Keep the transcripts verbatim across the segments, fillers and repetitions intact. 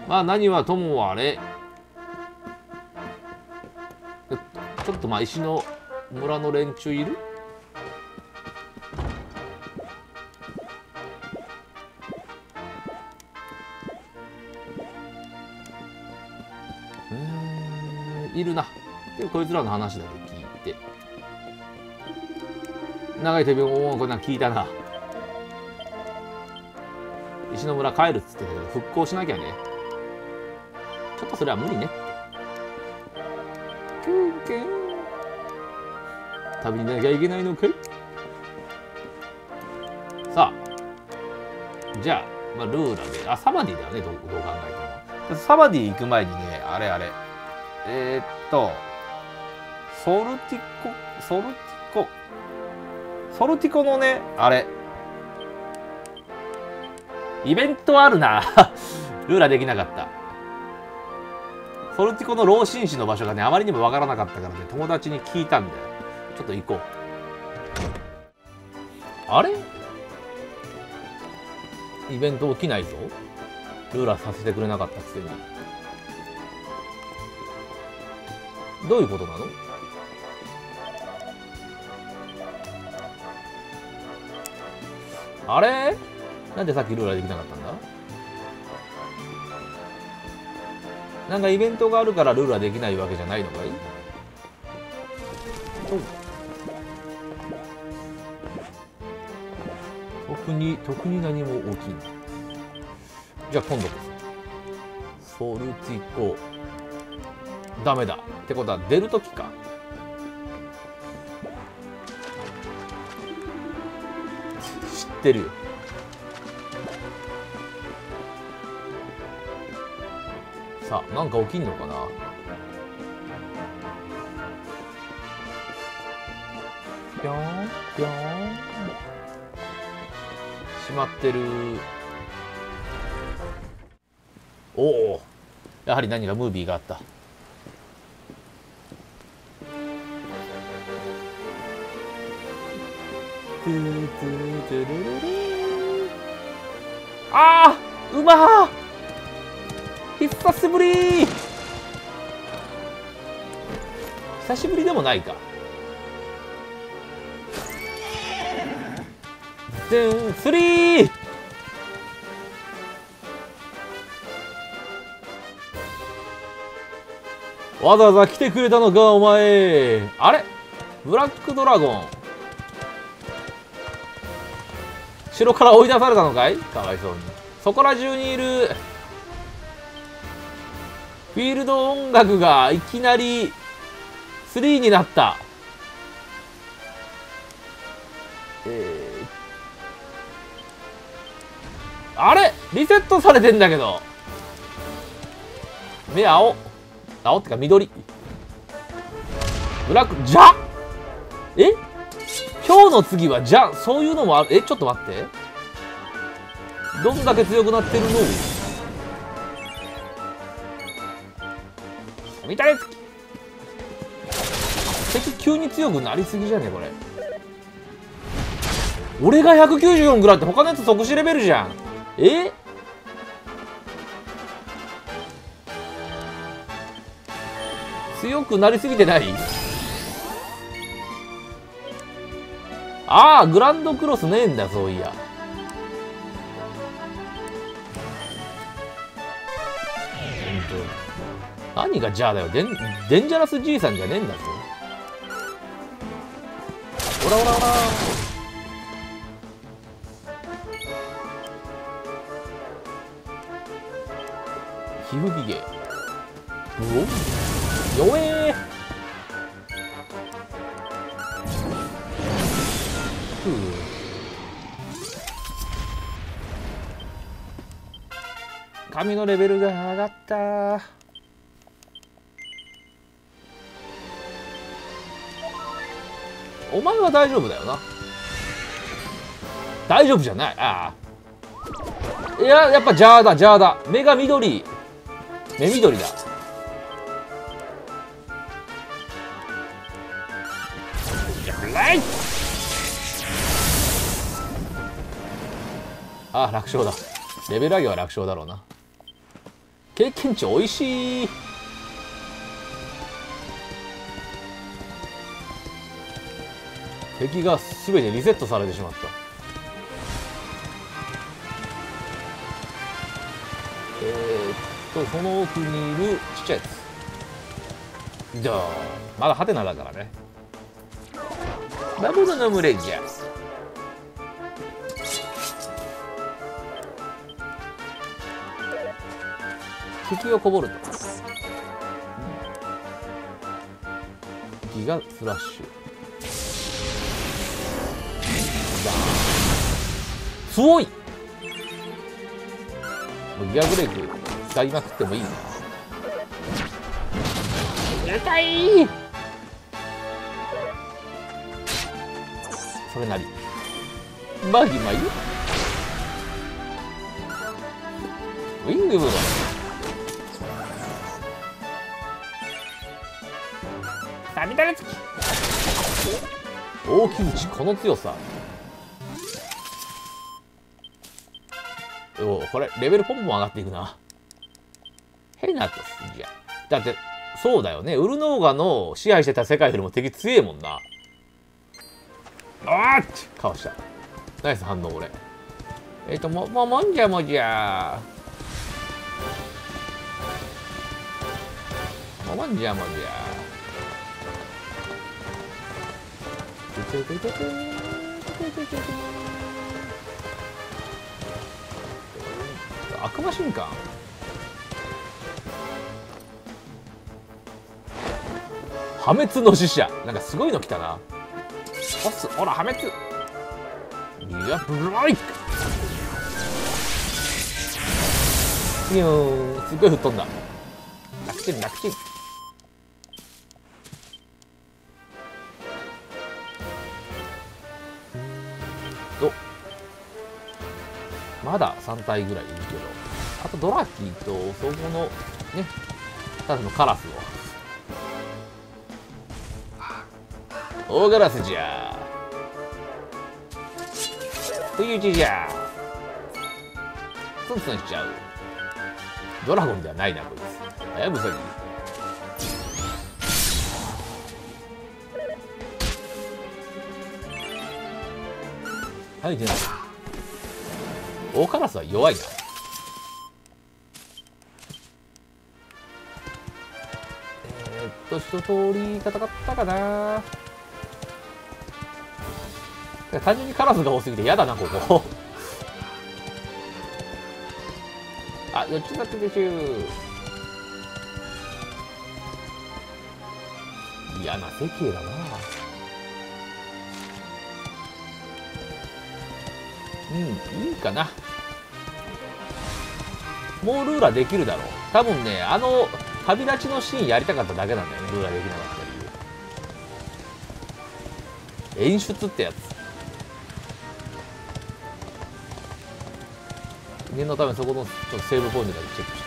まあ何はともあれ、ちょっとまあ石の村の連中いる？うーん、いるな。でこいつらの話だけ聞いて、長い手秒もこんなん聞いたな。石の村帰るっつってたけど復興しなきゃね。ちょっとそれは無理ね。キュンキュン、旅に出なきゃいけないのかい。さあじゃあ、まあ、ルーラで、あ、サマディだよね、どう、どう考えても。サマディ行く前にね、あれあれえー、っとソルティコソルティコソルティコのね、あれイベントあるなルーラできなかった。ソルティコの老紳士の場所がね、あまりにもわからなかったからね、友達に聞いたんだよ。ちょっと行こう。あれイベント起きないぞ。ルーラさせてくれなかったくせに。どういうことなの？あれなんでさっきルーラできなかったんだ？なんかイベントがあるからルーラできないわけじゃないのかい？特に特に何も起きん。じゃあ今度こそソルティコダメだってことは出るときか。知ってるよ。さあなんか起きんのかな。ぴょんぴょん閉まってる。おお、やはり何かムービーがあった。あー、うまー、久しぶりー。久しぶりでもないか。でんスリー。わざわざ来てくれたのかお前。あれブラックドラゴン城から追い出されたのかい。かわいそうに。そこら中にいる。フィールド音楽がいきなりスリーになった。えー、あれリセットされてんだけど。目青青ってか緑。ブラックじゃえ今日の次はじゃそういうのもある。えちょっと待って、どんだけ強くなってるの。見たれ敵急に強くなりすぎじゃねこれ。俺がひゃくきゅうじゅうよんぐらいって他のやつ即死レベルじゃん。え強くなりすぎてない？ああグランドクロスねえんだそういや。何がじゃあだよ。デンデンジャラスじいさんじゃねえんだぞ。オラオラオラ皮膚技芸。うお弱えー。ふう髪のレベルが上がった。お前は大丈夫だよな。大丈夫じゃない。ああいややっぱジャーだジャーだ。目が緑。目緑だ。ああ楽勝だ。レベル上げは楽勝だろうな。 経験値おいしい。敵が全てリセットされてしまった。えー、っとその奥にいるちっちゃいやつ。じゃあまだハテナだからね。バブルの群れじゃ。敵がこぼると敵がスラッシュ。すごい。もうギアブレイク使いまくってもいいな。痛い。それなりバギマイウィングブローサビタルつき大きい打ちこの強さ。おこれレベルポンポン上がっていくな。変なやつじゃ。だってそうだよね、ウルノーガの支配してた世界よりも敵強えもんな。あーっかわした。ナイス反応俺。えっともももんじゃもじゃももんじゃもじゃ。悪魔瞬間。破滅の使者なんかすごいの来たな。ボスほら破滅。いやブライクニューンすごい吹っ飛んだ。楽ちん楽ちん。おまださん体ぐらいいるけど、あとドラキーとそこのねただのカラスを大ガラスじゃ冬打ちじゃツンツンしちゃう。ドラゴンではないなこいつ。はやぶさにはい出ない。大カラスは弱いな。えー、っと一通り戦ったかな。単純にカラスが多すぎて嫌だなここあよっつだってでしゅ。嫌な世形だな。うんいいかな。もうルーラーできるだろう多分ね。あの旅立ちのシーンやりたかっただけなんだよね。ルーラーできなかった理由演出ってやつ。念のためそこのちょっとセーブポイントだけチェックして。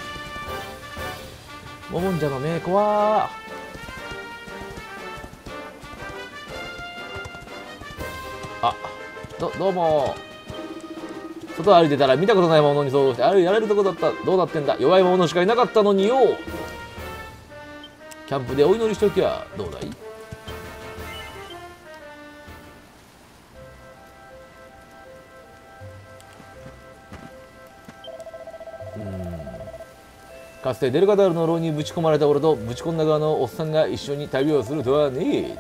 モモンジャのメイクはあどどうも。外歩いてたら見たことないものに想像してあれやれるとこだった。どうなってんだ。弱いものしかいなかったのによ。キャンプでお祈りしときゃどうだい。かつてデルガダールの牢にぶち込まれた俺とぶち込んだ側のおっさんが一緒に旅をするとはね。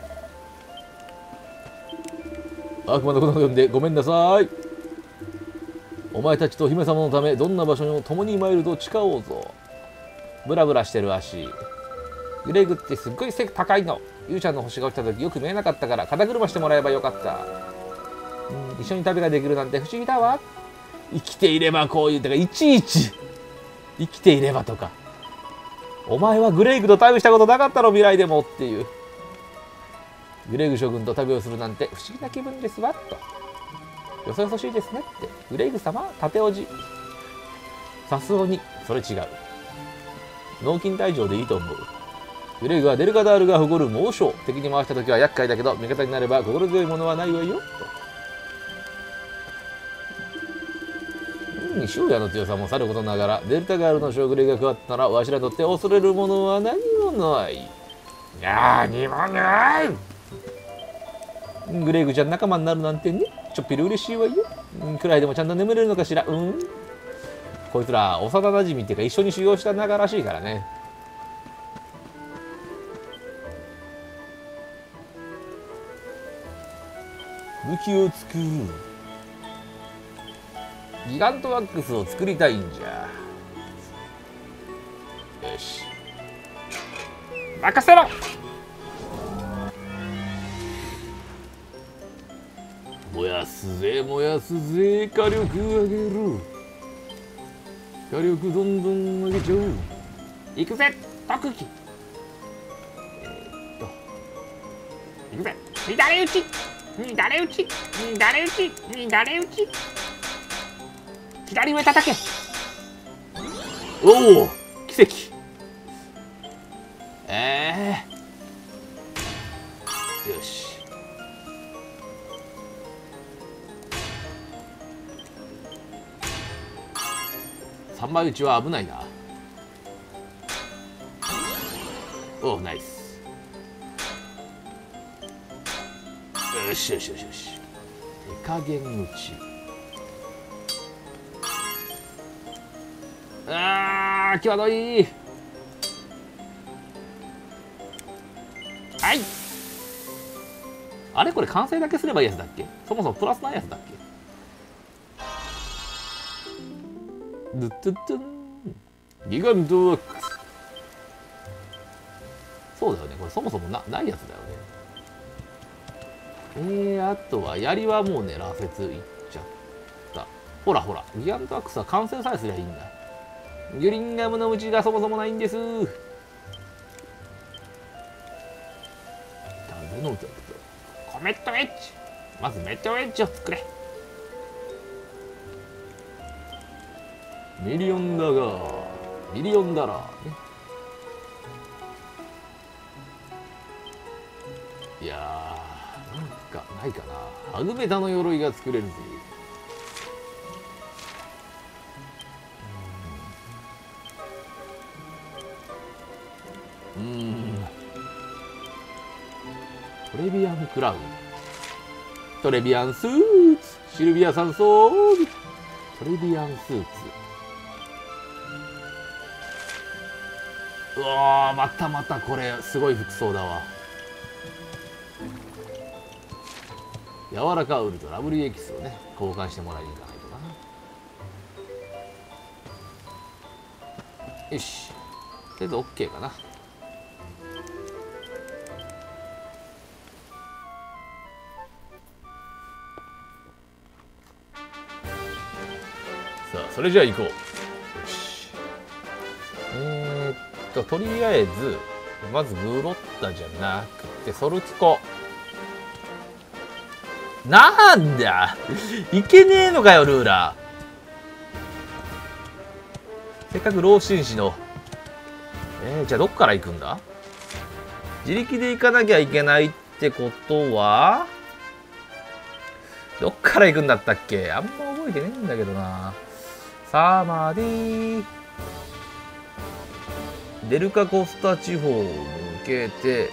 悪魔のことを呼んでごめんなさい。お前たちと姫様のためどんな場所にも共に参ると誓おうぞ。ブラブラしてる足。グレイグってすっごい背高いの。ゆうちゃんの星が落ちた時よく見えなかったから肩車してもらえばよかった。うん、一緒に旅ができるなんて不思議だわ。生きていればこういうだからいちいち生きていればとか、お前はグレイグと旅したことなかったの未来でもっていう。グレイグ将軍と旅をするなんて不思議な気分ですわと。よそよそしいですねって。グレイグ様縦おじ。さすがにそれ違う。脳筋退場でいいと思う。グレイグはデルガダールが誇る猛将。敵に回した時は厄介だけど味方になれば心強いものはないわよと。う翔也の強さもさることながら、デルタガールの将軍が加わったら、わしらにとって恐れるものは何もない。何もない。グレイグちゃん仲間になるなんてね、ちょっぴり嬉しいわよ。くらいでもちゃんと眠れるのかしら。うん。こいつら幼馴染っていうか一緒に修行した仲らしいからね。武器を作る。ギガントワックスを作りたいんじゃ。よし。任せろ。燃やすぜ燃やすぜ、火力上げる。火力どんどん上げちゃおう。行くぜ特技。えー、っと行くぜ乱れ打ち乱れ打ち乱れ打ち乱れ打ち。左上叩け。おお奇跡。ええー、よし。三枚打ちは危ないな。おおナイス。よしよしよしよし。手加減打ち。あー際どい。はい。あれこれ完成だけすればいいやつだっけ。そもそもプラスないやつだっけ。ドゥッドゥッドゥンギガントワックス。そうだよね、これそもそも な, ないやつだよね。えー、あとは槍はもうね羅刹いっちゃった。ほらほらギガントワックスは完成さえすりゃいいんだ。ギュリンガムのうちがそもそもないんです。どの歌コメットエッジ。まずメテオエッジを作れ。ミリオンダガーミリオンダラーね。いやーなんかないかな。アグメダの鎧が作れるぜ。うんうんトレビアンクラウントレビアンスーツシルビア山装備トレビアンスーツ。うわーまたまたこれすごい服装だわ。柔らかウルとラブリーエキスをね交換してもらいに行かないとな。よしとりあえず OK かな。さあそれじゃあ行こう。よしえー、っととりあえずまずグロッタじゃなくてソルティコ。なんだいけねえのかよルーラー。せっかく老紳士のえー、じゃあどっから行くんだ。自力で行かなきゃいけないってことはどっから行くんだったっけ。あんま覚えてねえんだけどな。サマディデルカコスタ地方を抜けて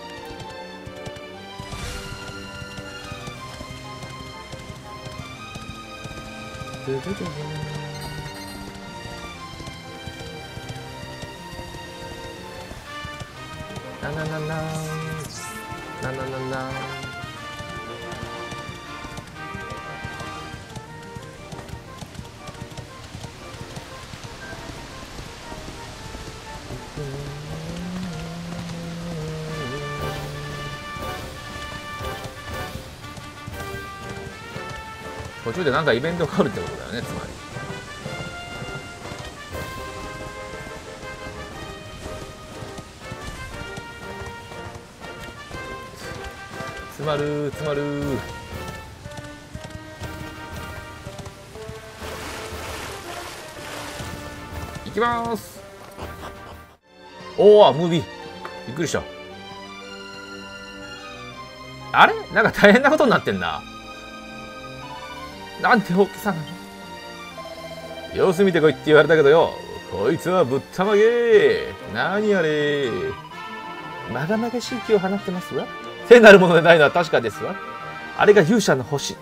なななななななな途中でなんかイベントがあるってことだよね、つまり。詰まる詰まる。いきます。おおムービーびっくりした。あれなんか大変なことになってんな。なんて大きさなの。 様子見てこいって言われたけどよ、こいつはぶったまげ。何あれ。まがまがしい気を放ってますわ。聖なるものでないのは確かですわ。あれが勇者の星。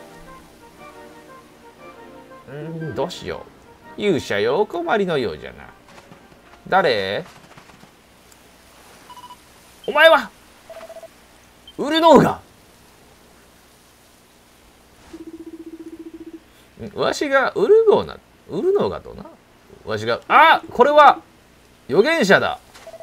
うん、どうしよう。勇者よ、お困りのようじゃな。誰？お前はウルノーガ。わしがウルゴーナ、ウルノーガとな。わしが、あ、これは預言者だ。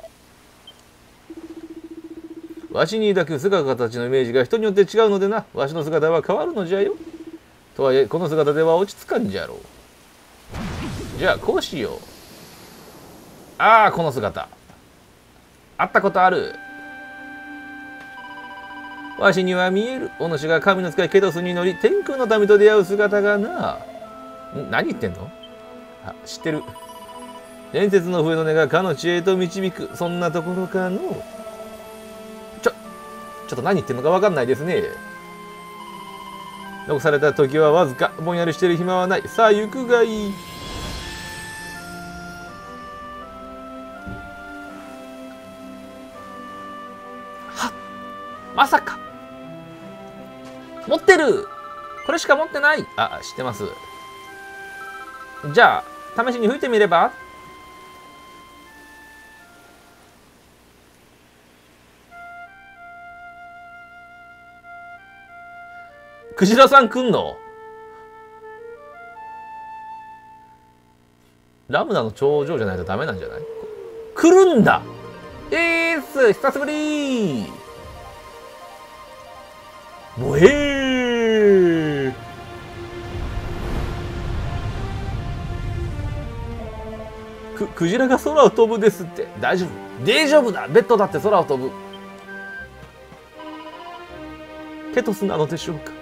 わしに抱く姿形のイメージが人によって違うのでな。わしの姿は変わるのじゃよ。とはいえ、この姿では落ち着かんじゃろう。じゃあ、こうしよう。ああ、この姿。会ったことある。わしには見える。お主が神の使いケトスに乗り、天空の民と出会う姿がな。ん何言ってんの？あ、知ってる。伝説の笛の音がかの知恵と導く。そんなところかの。ちょ、ちょっと何言ってんのか分かんないですね。残された時はわずか。ぼんやりしてる暇はない。さあ、行くがいい。はっ、まさか。持ってる。これしか持ってない。あ、知ってます。じゃあ、試しに吹いてみれば？クジラさん来んの？ラムダの頂上じゃないとダメなんじゃない？来るんだ。えーす、久しぶり。もうえー。く、クジラが空を飛ぶですって。大丈夫。大丈夫だ。ベッドだって空を飛ぶ。ケトスなのでしょうか。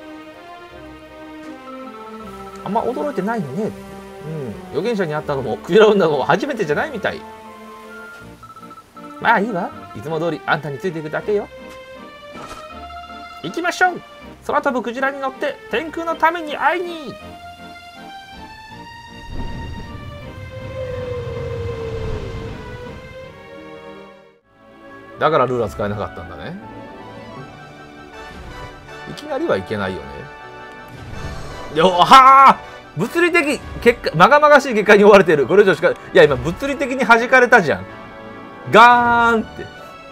あんま驚いてないのね。うん。預言者に会ったのもクジラを産んだのも初めてじゃないみたい。まあいいわ。いつも通りあんたについていくだけよ。行きましょう。空飛ぶクジラに乗って天空の民に会いに。だからルーラ使えなかったんだね。いきなりはいけないよね。よはあ、物理的結果、まがまがしい結果に追われてる。これ以上しか、いや今物理的に弾かれたじゃん。ガーンって。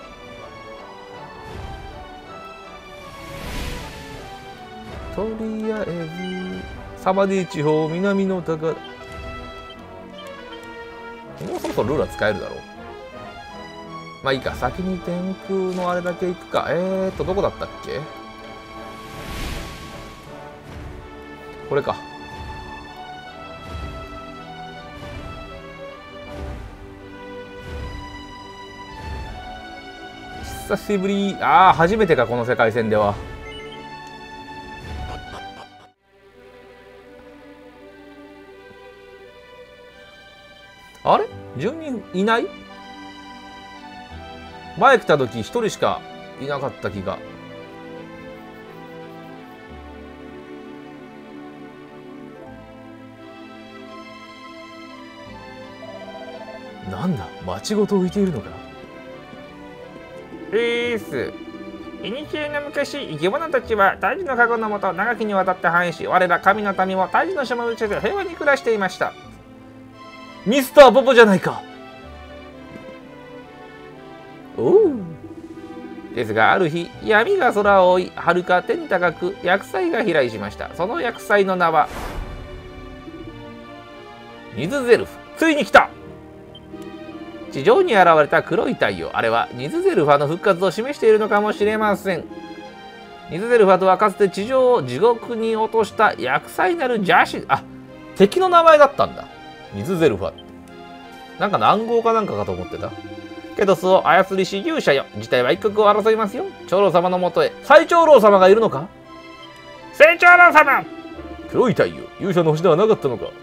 とりあえずサバディ地方南の高、もうそろそろルーラ使えるだろう。まあいいか、先に天空のあれだけ行くか。えーとどこだったっけ。これか。久しぶり。ああ、初めてか、この世界線では。あれ、じゅうにんいない？前来た時ひとりしかいなかった気が。なんだ、町ごと浮いているのか。えーす。いにしえの昔、生き物たちは大事の加護のもと長きにわたって繁栄し、我ら神の民も大事の島を打ちで平和に暮らしていました。ミスターポポじゃないか。おう。ですがある日、闇が空を覆い、遥か天高く厄災が飛来しました。その厄災の名はニズゼルフ。ついに来た。地上に現れた黒い太陽。あれはニズゼルファの復活を示しているのかもしれません。ニズゼルファとはかつて地上を地獄に落とした厄災なる邪神。あ、敵の名前だったんだ。ニズゼルファって。なんかの暗号かなんかかと思ってた。ケトスを操りし勇者よ。事態は一刻を争いますよ。長老様のもとへ。最長老様がいるのか。聖長老様。黒い太陽。勇者の星ではなかったのか。